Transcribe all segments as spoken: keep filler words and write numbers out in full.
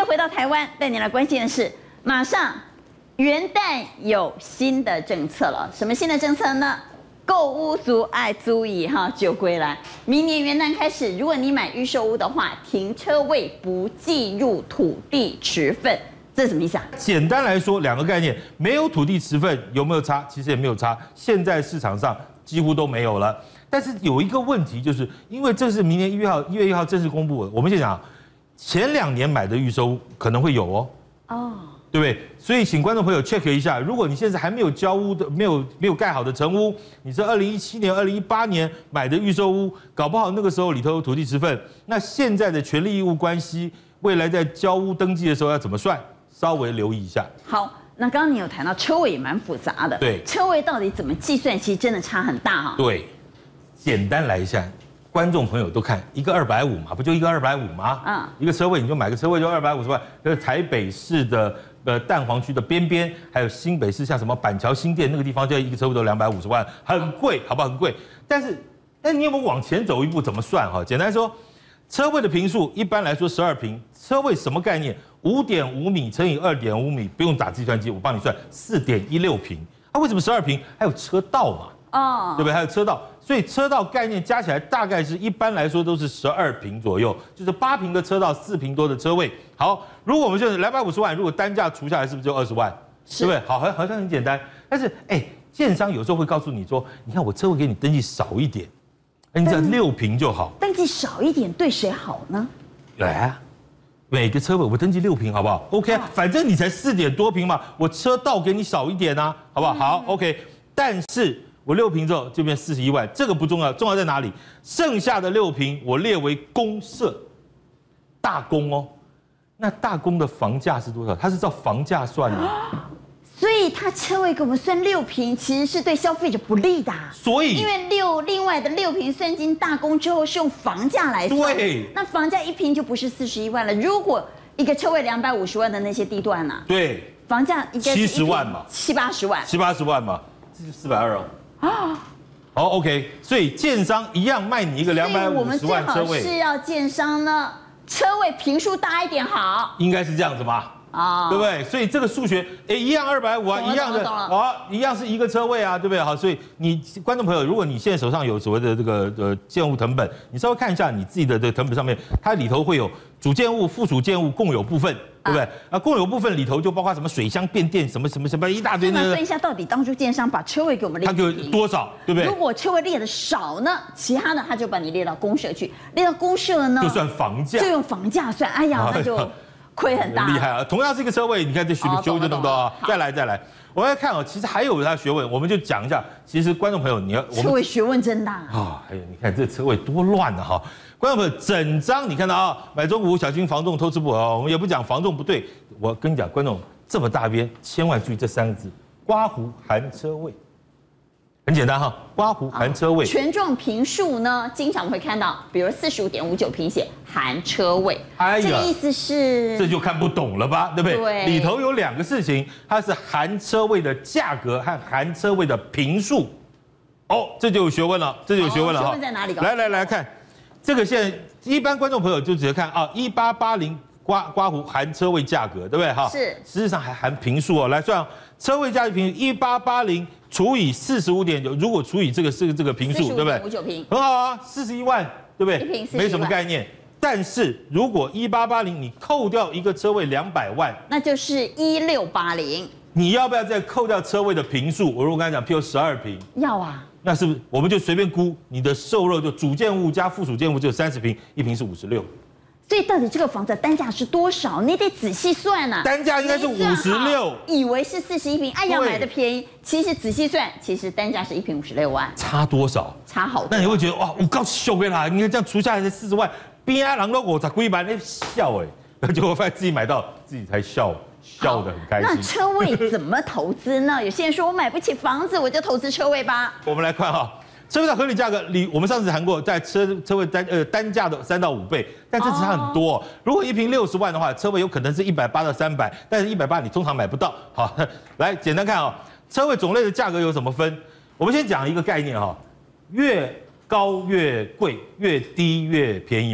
天回到台湾，带你来关心的是，马上元旦有新的政策了。什么新的政策呢？购屋族爱租以哈就归来。明年元旦开始，如果你买预售屋的话，停车位不计入土地持分。这是什么意思啊？ 简单来说，两个概念，没有土地持分有没有差？其实也没有差，现在市场上几乎都没有了。但是有一个问题，就是因为这是明年一月号一月一号正式公布的，我们先讲，前两年买的预售屋可能会有哦，哦，对不对？所以请观众朋友 check 一下，如果你现在还没有交屋的，没有没有盖好的成屋，你是二零一七年、二零一八年买的预售屋，搞不好那个时候里头有土地持分，那现在的权利义务关系，未来在交屋登记的时候要怎么算？稍微留意一下。 好。那刚刚你有谈到车位也蛮复杂的， 对， 车位到底怎么计算，其实真的差很大哈。 对，简单来一下，观众朋友都看一个二百五嘛，不就一个二百五吗？嗯，一个车位你就买个车位就二百五十万。这是台北市的呃蛋黄区的边边，还有新北市像什么板桥新店那个地方，就一个车位都两百五十万，很贵，好不好？很贵。但是，但你有没有往前走一步？怎么算哈？简单说，车位的坪数一般来说十二坪，车位什么概念？五点五米乘以二点五米，不用打计算机，我帮你算，四点一六坪。啊，为什么十二坪？还有车道嘛，哦，对不对？还有车道，所以车道概念加起来大概是一般来说都是十二坪左右，就是八坪的车道，四坪多的车位。好，如果我们现在两百五十万，如果单价除下来，是不是就二十万？对不对？好，好好像很简单。但是，哎，建商有时候会告诉你说，你看我车位给你登记少一点，你只要六坪就好。 登记少一点对谁好呢？ 来啊。每个车位我登记六坪，好不好 ？OK， 反正你才四点多坪嘛，我车道给你少一点啊，好不好？好 ，OK。但是我六坪之后就变四十一万，这个不重要，重要在哪里？剩下的六坪我列为公设，大公哦。那大公的房价是多少？它是照房价算的。 所以他车位给我们算六坪，其实是对消费者不利的。 所以， 因为六另外的六坪算进大公之后是用房价来算， 对， 那房价一坪就不是四十一万了。如果一个车位两百五十万的那些地段呢、啊？ 对， 房价应该七十万嘛， 七八十万， 七八十万嘛，这就四百二哦。啊，好 OK， 所以建商一样卖你一个两百五十万车位， 我们最好是要建商呢，车位坪数大一点好， 应该是这样子吧？啊，对不对？所以这个数学，哎，一样二百五啊，一样的啊，一样是一个车位啊，对不对？好，所以你观众朋友，如果你现在手上有所谓的这个呃建物誊本，你稍微看一下你自己的这个誊本上面，它里头会有主建物、附属建物共有部分，对不对？啊，共有部分里头就包括什么水箱、变电什么什么什么一大堆。 那算一下，到底当初建商把车位给我们列， 他给多少，对不对？ 如果车位列的少呢，其他的他就把你列到公设去，列到公设呢， 就算房价， 就用房价算。哎呀，那就。亏很大， 厉害啊！同样是一个车位，你看这学修就那么多啊！再来再来，我们来看哦，其实还有它的学问，我们就讲一下。其实观众朋友，你要车位学问真大啊！哎呀，你看这车位多乱啊！哈，观众朋友，整张你看到啊，买中古小心房仲偷吃不啊！我们也不讲房仲不对，我跟你讲，观众这么大边，千万注意这三个字：刮胡含车位。很简单哈，刮胡含车位。 权状坪数呢，经常会看到，比如四十五点五九坪写含车位，哎呀，这个意思是这就看不懂了吧，对不对？ 对， 里头有两个事情，它是含车位的价格和含车位的坪数。哦，这就有学问了，这就有学问了哈。 学问在哪里？ 来来来看，这个现在一般观众朋友就直接看啊，一八八零刮刮胡含车位价格，对不对哈？ 是， 实际上还含坪数哦。来算车位价值坪一八八零。除以四十五点九，如果除以这个这个这个坪数，对不对？ 五九坪， 很好啊，四十一万，对不对？ 一坪没什么概念。但是如果一八八零，你扣掉一个车位两百万， 那就是一六八零。 你要不要再扣掉车位的坪数？我如果刚才讲，譬如十二坪， 要啊。 那是不是我们就随便估，你的售肉就主建物加附属建物只有三十坪，一坪是五十六。 所以到底这个房子单价是多少？你得仔细算啊。 单价应该是五十六， 以为是四十一坪，哎呀买的便宜，其实仔细算，其实单价是一坪五十六万， 差多少？ 差好多。 那你会觉得哇，我告秀给他，你看这样除下来才四十万，边啊人都我才几万，那笑哎，结果发现自己买到，自己才笑，笑得很开心。 那车位怎么投资呢？有些人说我买不起房子，我就投资车位吧。 我们来看哈。车位的合理价格，你我们上次谈过，在车车位单呃单价的三到五倍，但这差很多、哦。如果一坪六十万的话，车位有可能是一百八到三百，但是一百八你通常买不到。好，来简单看啊、哦，车位种类的价格有怎么分？我们先讲一个概念哈、哦，越高越贵，越低越便宜嘛。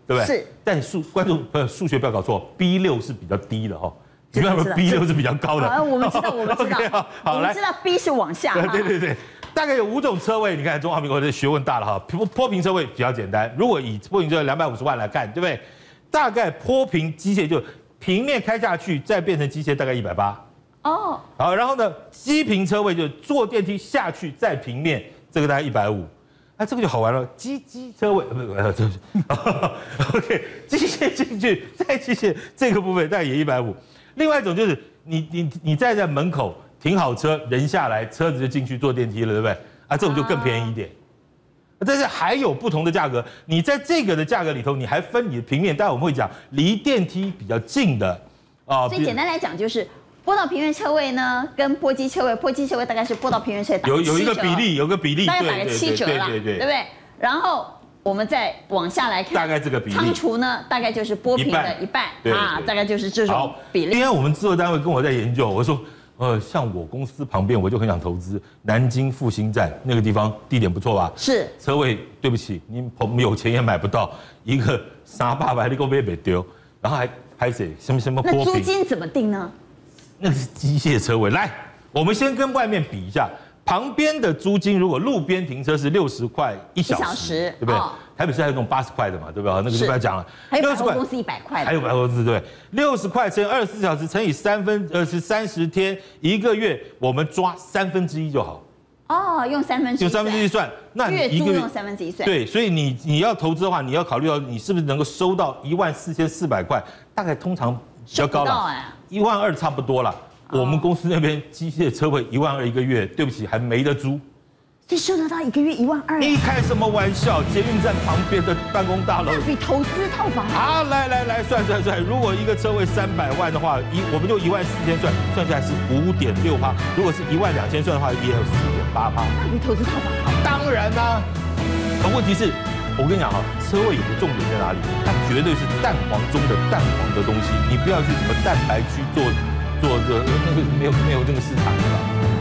对不对？ 是。 但数观众朋友数学不要搞错 ，B 六是比较低的哈。你知道 B 六是比较高的。 我们知道，我们知道。好，我们知道 B 是往下。 对对对，大概有五种车位。你看中华民国的学问大了哈。坡坡平车位比较简单，如果以坡平车位两百五十万来看，对不对？大概坡平机械就平面开下去，再变成机械大概一百八。哦。好，然后呢，机平车位就坐电梯下去再平面，这个大概一百五。那这个就好玩了，机机车位不是，对不起 ，OK， 机械进去再机械这个部分大概也一百五。另外一种就是你你你站在门口停好车，人下来，车子就进去坐电梯了，对不对？啊，这种就更便宜一点。但是还有不同的价格，你在这个的价格里头，你还分你的平面，待会我们会讲离电梯比较近的啊。所以简单来讲就是。坡道平面车位呢，跟坡机车位，坡机车位大概是坡道平面车位打有有一个比例，有个比例， 大概打个七折啦，对不对？然后我们再往下来看， 大概这个比例， 仓储呢，大概就是坡平的一半啊，大概就是这种比例。 因为我们制作单位跟我在研究，我说，呃，像我公司旁边，我就很想投资南京复兴站那个地方，地点不错吧？ 是。 车位，对不起，你有钱也买不到，一个三八百你给我别别丢，然后还拍谁什么什么坡平？ 那租金怎么定呢？ 那是机械车位，来，我们先跟外面比一下，旁边的租金如果路边停车是六十块一小时，对不对？哦、台北市还有那种八十块的嘛，对不对？那个就不要讲了。 还有百货公司一百块， 还有百货公司对不对？六十块乘以二十四小时乘以三分呃是三十天，一个月我们抓三分之一就好。 哦，用三分之一， 用三分之一算，那月租用三分之一算。 对，所以你你要投资的话，你要考虑到你是不是能够收到一万四千四百块，大概通常比较高了，一万二差不多了。我们公司那边机械车位一万二一个月，对不起，还没得租。 所以收得到一个月一万二？ 你开什么玩笑？捷运站旁边的办公大楼， 那比投资套房好。来来来，算算算，如果一个车位三百万的话，一我们就一万四千算，算下来是五点六趴。如果是一万两千算的话，也有四点八趴。 那比投资套房好？ 当然啦、啊。可问题是，我跟你讲哈，车位有个重点在哪里？它绝对是蛋黄中的蛋黄的东西，你不要去什么蛋白区做。做这那个没有没有这个市场的了。